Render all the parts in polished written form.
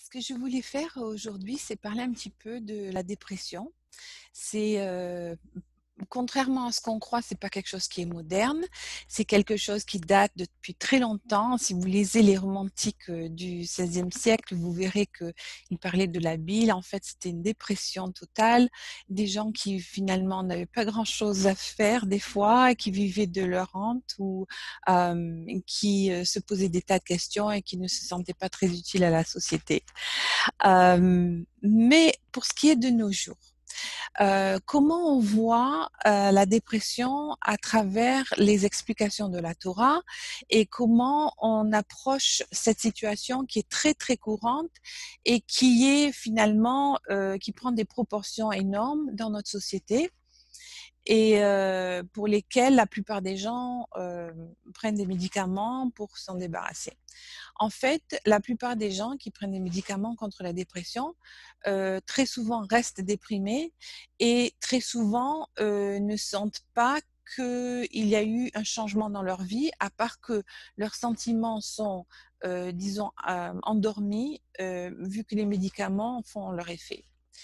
Ce que je voulais faire aujourd'hui, c'est parler un petit peu de la dépression. C'est, contrairement à ce qu'on croit, c'est pas quelque chose qui est moderne. C'est quelque chose qui date depuis très longtemps. Si vous lisez les romantiques, du XVIe siècle, vous verrez qu'ils parlaient de la bile. En fait, c'était une dépression totale. Des gens qui finalement n'avaient pas grand-chose à faire des fois, qui vivaient de leur rente ou, qui, se posaient des tas de questions et qui ne se sentaient pas très utiles à la société. Mais pour ce qui est de nos jours, comment on voit la dépression à travers les explications de la Torah et comment on approche cette situation qui est très très courante et qui est finalement qui prend des proportions énormes dans notre société et pour lesquelles la plupart des gens prennent des médicaments pour s'en débarrasser. En fait, la plupart des gens qui prennent des médicaments contre la dépression, très souvent restent déprimés et très souvent ne sentent pas qu'il y a eu un changement dans leur vie, à part que leurs sentiments sont, disons, endormis, vu que les médicaments font leur effet.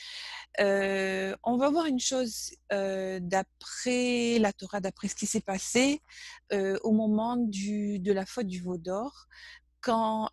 On va voir une chose d'après la Torah, d'après ce qui s'est passé au moment de la faute du veau d'or, quand,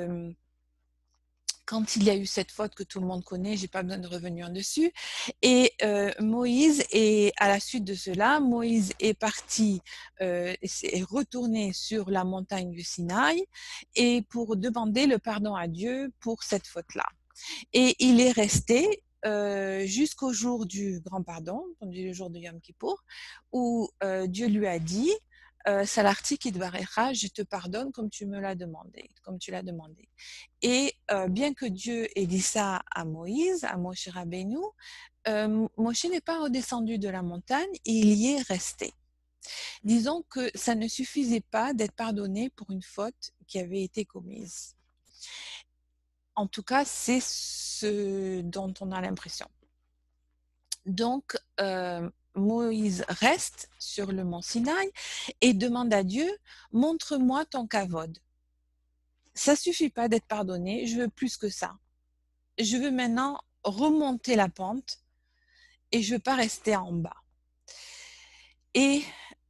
quand il y a eu cette faute que tout le monde connaît, j'ai pas besoin de revenir dessus. Et Moïse, et à la suite de cela, Moïse est parti, est retourné sur la montagne du Sinaï et pour demander le pardon à Dieu pour cette faute-là. Et il est resté jusqu'au jour du grand pardon, le jour de Yom Kippour, où Dieu lui a dit Salarti Kidvarecha, je te pardonne comme tu me l'as demandé, comme tu l'as demandé. Et bien que Dieu ait dit ça à Moïse, à Moshe Rabbeinu, Moshe n'est pas redescendu de la montagne, il y est resté. Disons que ça ne suffisait pas d'être pardonné pour une faute qui avait été commise. En tout cas, c'est ce dont on a l'impression. Donc, Moïse reste sur le mont Sinaï et demande à Dieu, montre-moi ton kavod. Ça suffit pas d'être pardonné, je veux plus que ça. Je veux maintenant remonter la pente et je veux pas rester en bas. Et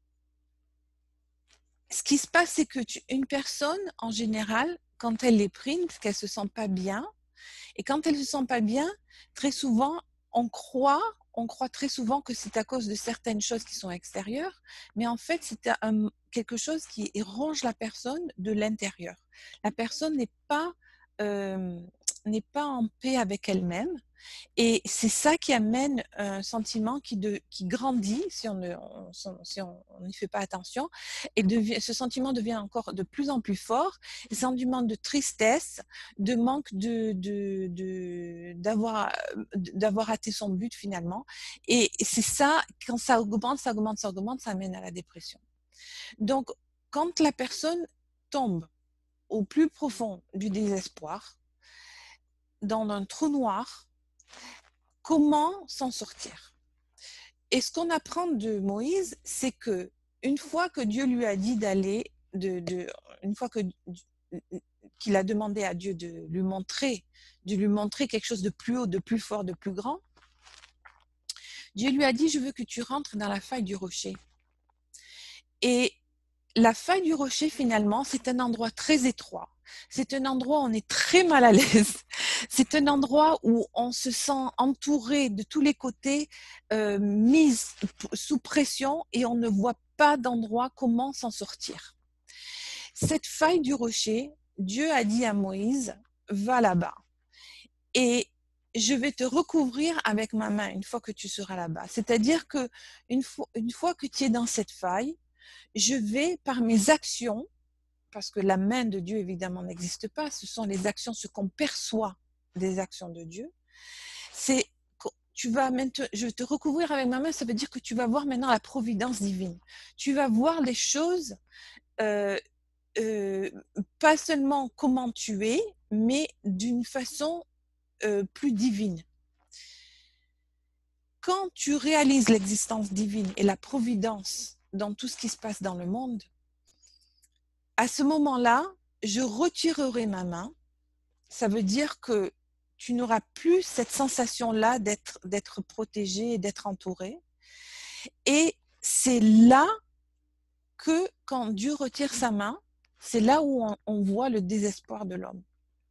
ce qui se passe, c'est que une personne, en général, quand elle est prise, parce qu'elle se sent pas bien, et quand elle se sent pas bien, très souvent, on croit très souvent que c'est à cause de certaines choses qui sont extérieures, mais en fait, c'est quelque chose qui ronge la personne de l'intérieur. La personne euh, n'est pas en paix avec elle-même. Et c'est ça qui amène un sentiment qui grandit si on n'y fait pas attention. Et ce sentiment devient encore de plus en plus fort. Un sentiment de tristesse, de manque d'avoir raté son but finalement. Et c'est ça, quand ça augmente, ça amène à la dépression. Donc, quand la personne tombe au plus profond du désespoir, dans un trou noir, comment s'en sortir? Et ce qu'on apprend de Moïse, c'est que une fois que Dieu lui a dit d'aller, une fois qu'il a demandé à Dieu de lui montrer quelque chose de plus haut, de plus fort, de plus grand, Dieu lui a dit, je veux que tu rentres dans la faille du rocher. Et la faille du rocher, finalement, c'est un endroit très étroit. C'est un endroit où on est très mal à l'aise. C'est un endroit où on se sent entouré de tous les côtés, mis sous pression et on ne voit pas d'endroit comment s'en sortir. Cette faille du rocher, Dieu a dit à Moïse, va là-bas et je vais te recouvrir avec ma main une fois que tu seras là-bas. C'est-à-dire que une fois que tu es dans cette faille, je vais, par mes actions, parce que la main de Dieu, évidemment, n'existe pas, ce sont les actions, ce qu'on perçoit des actions de Dieu, c'est je vais te recouvrir avec ma main, ça veut dire que tu vas voir maintenant la providence divine. Tu vas voir les choses, euh, euh, pas seulement comment tu es, mais d'une façon plus divine. Quand tu réalises l'existence divine et la providence dans tout ce qui se passe dans le monde, à ce moment-là, je retirerai ma main ça veut dire que tu n'auras plus cette sensation-là d'être protégé et d'être entouré. Et c'est là que quand Dieu retire sa main, c'est là où on voit le désespoir de l'homme.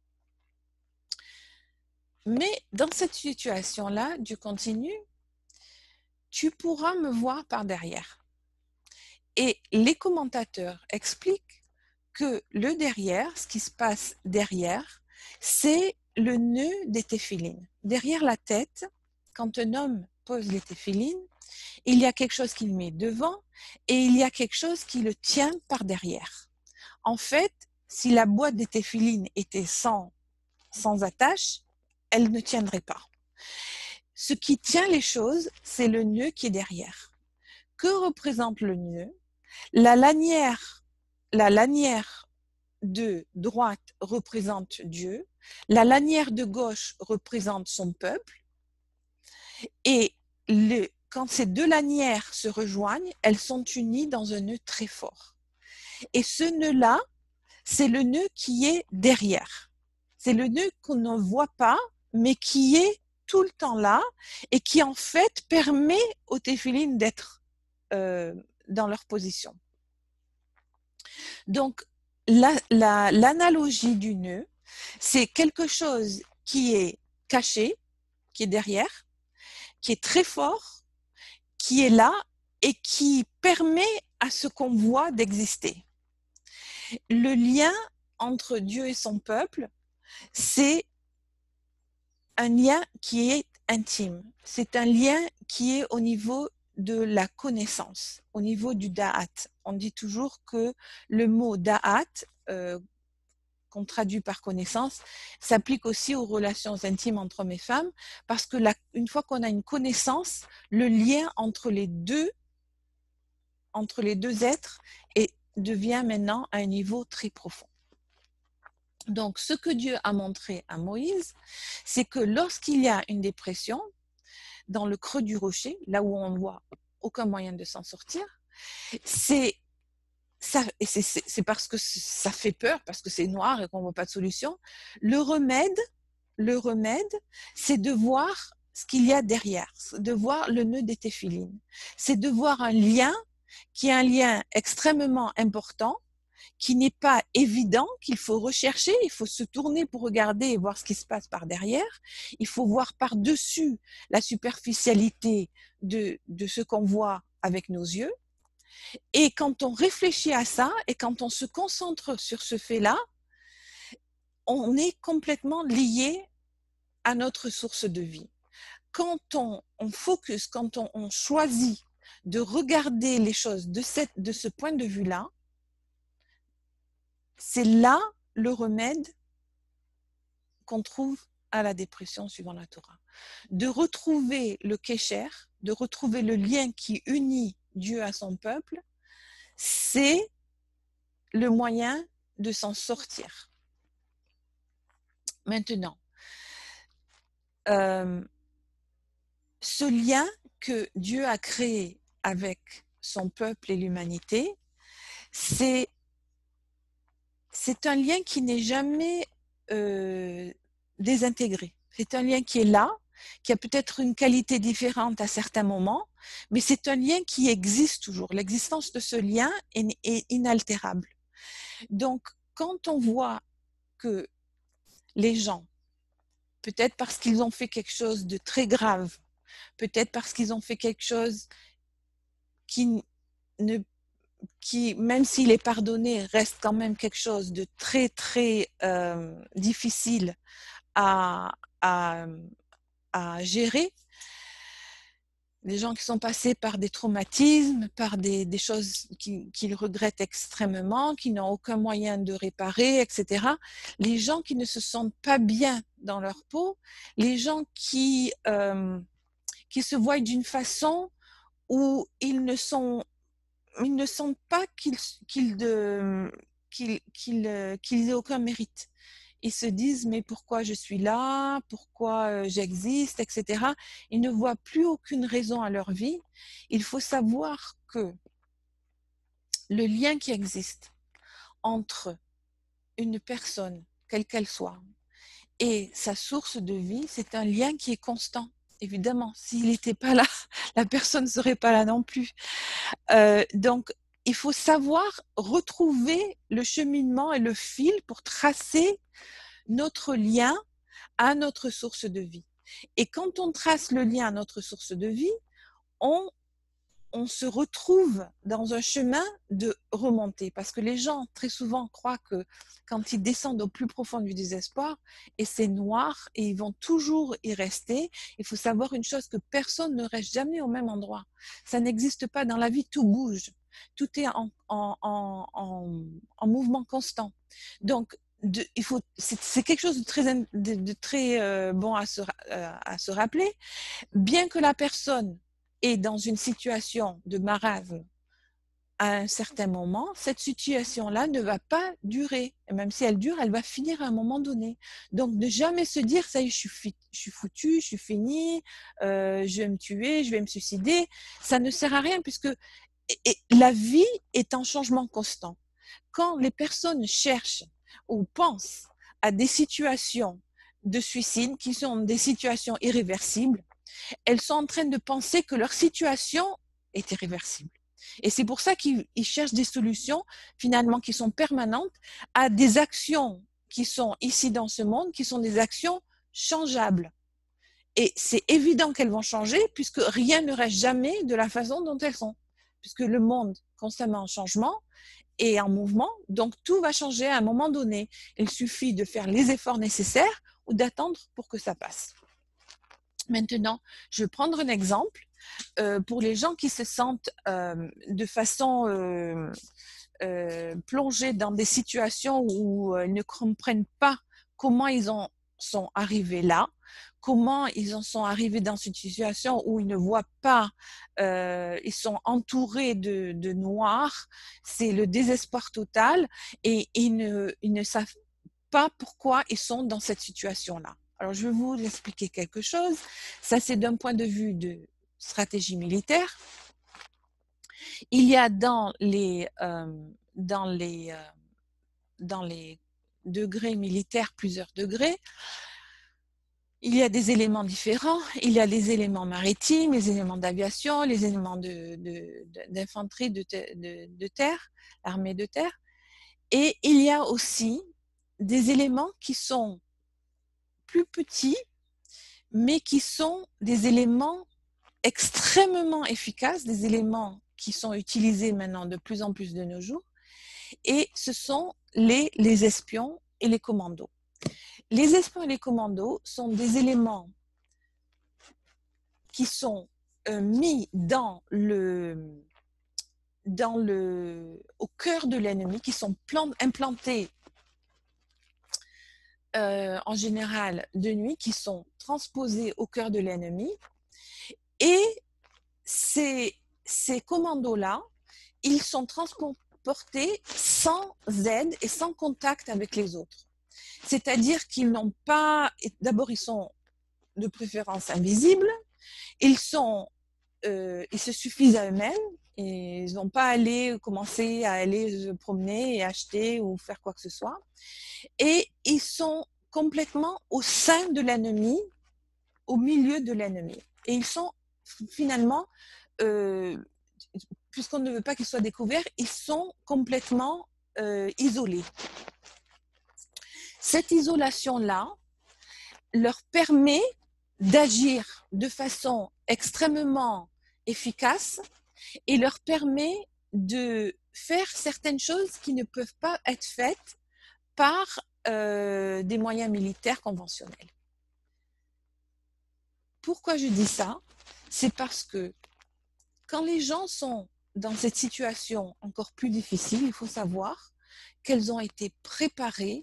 Mais dans cette situation-là, Dieu continue, tu pourras me voir par derrière. Et les commentateurs expliquent que le derrière, ce qui se passe derrière, c'est le nœud des téphilines. Derrière la tête, quand un homme pose les téphilines, il y a quelque chose qu'il met devant et il y a quelque chose qui le tient par derrière. En fait, si la boîte des téphilines était sans attache, elle ne tiendrait pas. Ce qui tient les choses, c'est le nœud qui est derrière. Que représente le nœud? La lanière de droite représente Dieu, la lanière de gauche représente son peuple, et quand ces deux lanières se rejoignent, elles sont unies dans un nœud très fort. Et ce nœud-là, c'est le nœud qui est derrière. C'est le nœud qu'on ne voit pas, mais qui est tout le temps là et qui en fait permet aux téphilines d'être dans leur position. Donc, l'analogie du nœud, c'est quelque chose qui est caché, qui est derrière, qui est très fort, qui est là et qui permet à ce qu'on voit d'exister. Le lien entre Dieu et son peuple, c'est un lien qui est intime. C'est un lien qui est au niveau de la connaissance, au niveau du da'at. On dit toujours que le mot da'at, qu'on traduit par connaissance, s'applique aussi aux relations intimes entre hommes et femmes, parce que une fois qu'on a une connaissance, le lien entre les deux êtres devient maintenant à un niveau très profond. Donc, ce que Dieu a montré à Moïse, c'est que lorsqu'il y a une dépression, dans le creux du rocher, là où on ne voit aucun moyen de s'en sortir, c'est parce que ça fait peur, parce que c'est noir et qu'on ne voit pas de solution. Le remède, c'est de voir ce qu'il y a derrière, de voir le nœud des téphilines. C'est de voir un lien qui est un lien extrêmement important, qui n'est pas évident, qu'il faut rechercher, il faut se tourner pour regarder et voir ce qui se passe par derrière. Il faut voir par-dessus la superficialité de ce qu'on voit avec nos yeux. Et quand on réfléchit à ça et quand on se concentre sur ce fait-là, on est complètement lié à notre source de vie. Quand on focus, quand on choisit de regarder les choses de ce point de vue-là, c'est là le remède qu'on trouve à la dépression suivant la Torah. De retrouver le kécher, de retrouver le lien qui unit Dieu à son peuple, c'est le moyen de s'en sortir. Maintenant, ce lien que Dieu a créé avec son peuple et l'humanité, c'est un lien qui n'est jamais désintégré. C'est un lien qui est là, qui a peut-être une qualité différente à certains moments, mais c'est un lien qui existe toujours. L'existence de ce lien est inaltérable. Donc, quand on voit que les gens, peut-être parce qu'ils ont fait quelque chose de très grave, peut-être parce qu'ils ont fait quelque chose qui, même s'il est pardonné, reste quand même quelque chose de très, très difficile à gérer. Des gens qui sont passés par des traumatismes, par des choses qu'ils regrettent extrêmement, qui n'ont aucun moyen de réparer, etc. Les gens qui ne se sentent pas bien dans leur peau, les gens qui se voient d'une façon où ils ne sentent pas qu'ils aient aucun mérite. Ils se disent, mais pourquoi je suis là? Pourquoi j'existe, etc. Ils ne voient plus aucune raison à leur vie. Il faut savoir que le lien qui existe entre une personne, quelle qu'elle soit, et sa source de vie, c'est un lien qui est constant. Évidemment, s'il n'était pas là, la personne ne serait pas là non plus. Donc, il faut savoir retrouver le cheminement et le fil pour tracer notre lien à notre source de vie. Et quand on trace le lien à notre source de vie, on se retrouve dans un chemin de remontée. Parce que les gens, très souvent, croient que quand ils descendent au plus profond du désespoir, et c'est noir, et ils vont toujours y rester, il faut savoir une chose, que personne ne reste jamais au même endroit. Ça n'existe pas. Dans la vie, tout bouge. Tout est en mouvement constant. Donc, c'est quelque chose de très bon à se rappeler. Bien que la personne est dans une situation de marasme à un certain moment, cette situation-là ne va pas durer. Et même si elle dure, elle va finir à un moment donné. Donc, ne jamais se dire, ça y est, je suis foutu, je suis fini, je vais me tuer, je vais me suicider. Ça ne sert à rien puisque la vie est en changement constant. Quand les personnes cherchent ou pensent à des situations de suicide qui sont des situations irréversibles, elles sont en train de penser que leur situation est irréversible. Et c'est pour ça qu'ils cherchent des solutions finalement qui sont permanentes à des actions qui sont ici dans ce monde, qui sont des actions changeables. Et c'est évident qu'elles vont changer puisque rien ne reste jamais de la façon dont elles sont. Puisque le monde constamment en changement et en mouvement, donc tout va changer à un moment donné. Il suffit de faire les efforts nécessaires ou d'attendre pour que ça passe. Maintenant, je vais prendre un exemple pour les gens qui se sentent de façon plongés dans des situations où ils ne comprennent pas comment sont arrivés là, comment ils en sont arrivés dans une situation où ils ne voient pas, ils sont entourés de noir, c'est le désespoir total et ils ne savent pas pourquoi ils sont dans cette situation-là. Alors, je vais vous expliquer quelque chose. Ça, c'est d'un point de vue de stratégie militaire. Il y a dans les degrés militaires plusieurs degrés. Il y a des éléments différents. Il y a les éléments maritimes, les éléments d'aviation, les éléments d'infanterie de terre, l'armée de terre. Et il y a aussi des éléments qui sont plus petits, mais qui sont des éléments extrêmement efficaces, des éléments qui sont utilisés maintenant de plus en plus de nos jours, et ce sont les espions et les commandos. Les espions et les commandos sont des éléments qui sont mis au cœur de l'ennemi, qui sont implantés en général de nuit, qui sont transposés au cœur de l'ennemi. Et ces commandos-là, ils sont transportés sans aide et sans contact avec les autres. C'est-à-dire qu'ils n'ont pas... D'abord, ils sont de préférence invisibles. Ils se suffisent à eux-mêmes. Et ils n'ont pas commencer à aller se promener et acheter ou faire quoi que ce soit. Et ils sont complètement au sein de l'ennemi, au milieu de l'ennemi. Et ils sont finalement, puisqu'on ne veut pas qu'ils soient découverts, ils sont complètement isolés. Cette isolation-là leur permet d'agir de façon extrêmement efficace et leur permet de faire certaines choses qui ne peuvent pas être faites par des moyens militaires conventionnels. Pourquoi je dis ça? C'est parce que quand les gens sont dans cette situation encore plus difficile, il faut savoir qu'elles ont été préparées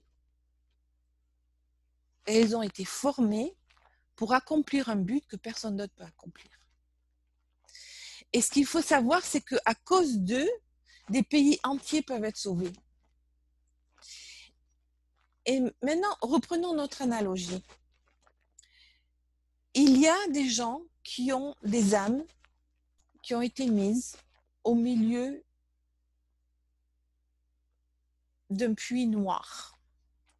et elles ont été formées pour accomplir un but que personne d'autre peut accomplir. Et ce qu'il faut savoir, c'est qu'à cause d'eux, des pays entiers peuvent être sauvés. Et maintenant, reprenons notre analogie. Il y a des gens qui ont des âmes qui ont été mises au milieu d'un puits noir,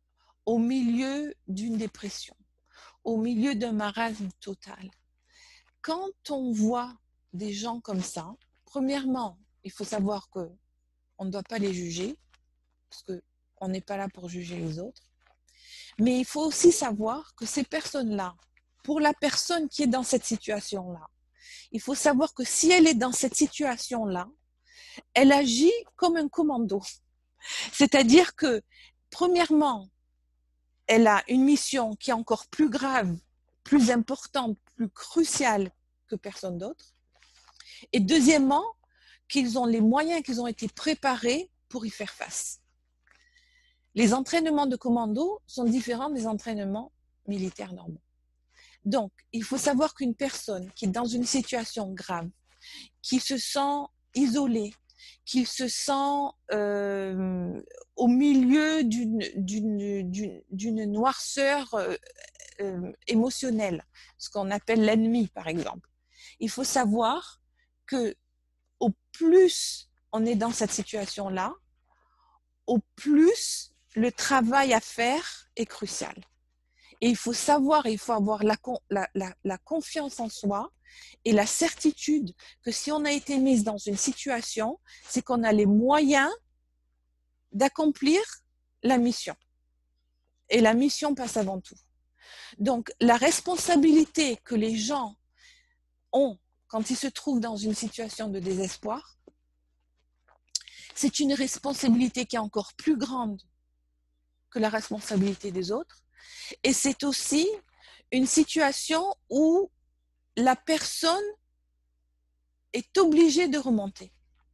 au milieu d'une dépression, au milieu d'un marasme total. Quand on voit des gens comme ça, premièrement, il faut savoir qu'on ne doit pas les juger, parce qu'on n'est pas là pour juger les autres. Mais il faut aussi savoir que ces personnes-là, pour la personne qui est dans cette situation-là, il faut savoir que si elle est dans cette situation-là, elle agit comme un commando. C'est-à-dire que, premièrement, elle a une mission qui est encore plus grave, plus importante, plus cruciale que personne d'autre. Et deuxièmement, qu'ils ont les moyens, qu'ils ont été préparés pour y faire face. Les entraînements de commando sont différents des entraînements militaires normaux. Donc, il faut savoir qu'une personne qui est dans une situation grave, qui se sent isolée, qui se sent au milieu d'une noirceur émotionnelle, ce qu'on appelle l'ennemi, par exemple. Il faut savoir que au plus on est dans cette situation-là, au plus le travail à faire est crucial. Et il faut savoir, il faut avoir la confiance en soi et la certitude que si on a été mise dans une situation, c'est qu'on a les moyens d'accomplir la mission. Et la mission passe avant tout. Donc, la responsabilité que les gens ont quand ils se trouvent dans une situation de désespoir, c'est une responsabilité qui est encore plus grande que la responsabilité des autres. Et c'est aussi une situation où la personne est obligée de remonter.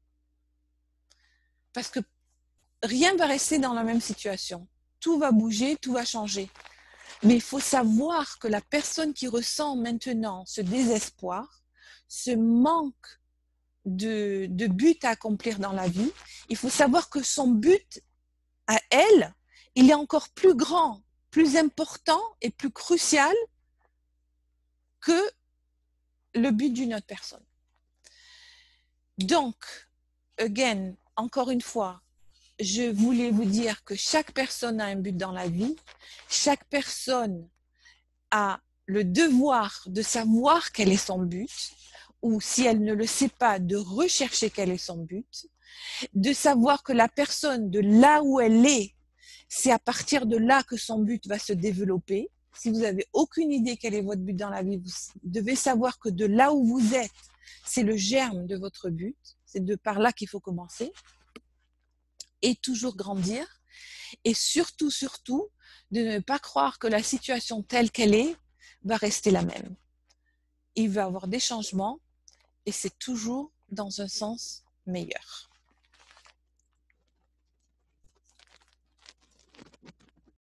Parce que rien ne va rester dans la même situation. Tout va bouger, tout va changer. Mais il faut savoir que la personne qui ressent maintenant ce désespoir, ce manque de but à accomplir dans la vie, il faut savoir que son but à elle, il est encore plus grand, plus important et plus crucial que le but d'une autre personne. Donc, again, encore une fois, je voulais vous dire que chaque personne a un but dans la vie, chaque personne a le devoir de savoir quel est son but, ou si elle ne le sait pas, de rechercher quel est son but, de savoir que la personne, de là où elle est, c'est à partir de là que son but va se développer. Si vous n'avez aucune idée quel est votre but dans la vie, vous devez savoir que de là où vous êtes, c'est le germe de votre but. C'est de par là qu'il faut commencer. Et toujours grandir. Et surtout, surtout, de ne pas croire que la situation telle qu'elle est va rester la même. Il va y avoir des changements et c'est toujours dans un sens meilleur.